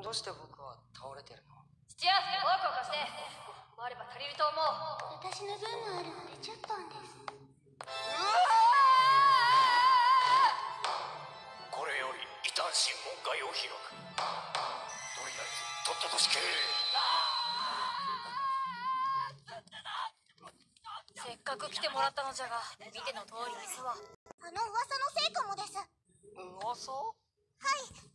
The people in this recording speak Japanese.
どうして僕は倒れてるの？ 土屋、多くを貸して。あれば足りると思う。 私の分もあるので10本です。 これより異端審問会を開く。とりあえずとっとと死刑。 せっかく来てもらったのじゃが、見ての通り店は噂のせいかもです。 噂？ はい、